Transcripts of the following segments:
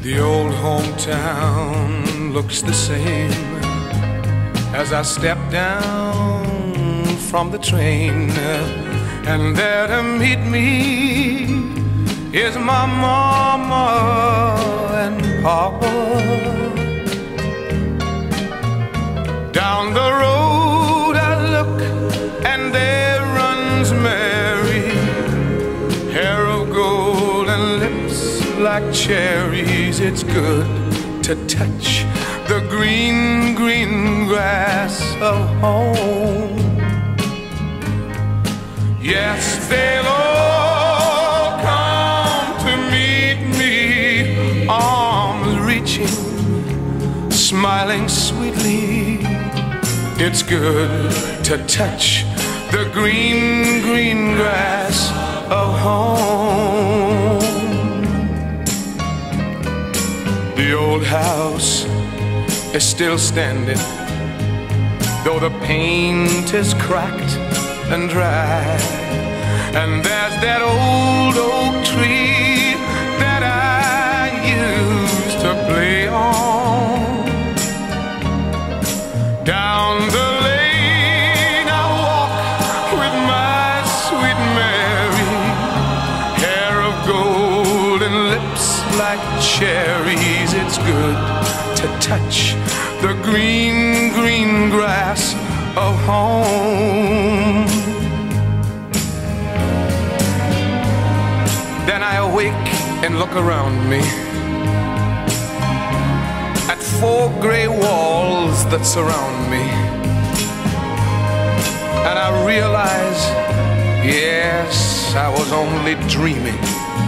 The old hometown looks the same as I step down from the train, and there to meet me is my mama and papa. Down the road I look, and there runs Mary, hair of gold and lips like cherries. It's good to touch the green, green grass of home. Yes, they'll all come to meet me, arms reaching, smiling sweetly. It's good to touch the green, green grass of home. The old house is still standing, though the paint is cracked and dry. And there's that old oak tree that I used to play on. Down the lane I walk with my sweet Mary, hair of gold and lips like cherries. It's good to touch the green, green grass of home. Then I awake and look around me at four gray walls that surround me, and I realize, yes, I was only dreaming.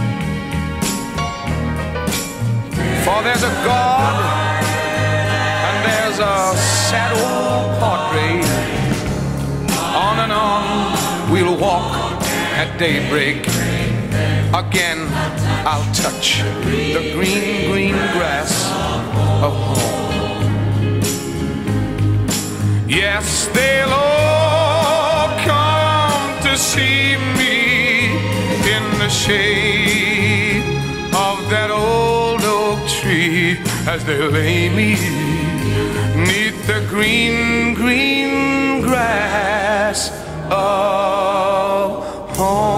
For there's a God and there's a sad old portrait. On and on we'll walk at daybreak. Again I'll touch the green, green grass of home. Yes, they'll all come to see me in the shade of that old oak tree, as they lay me 'neath the green, green grass of home.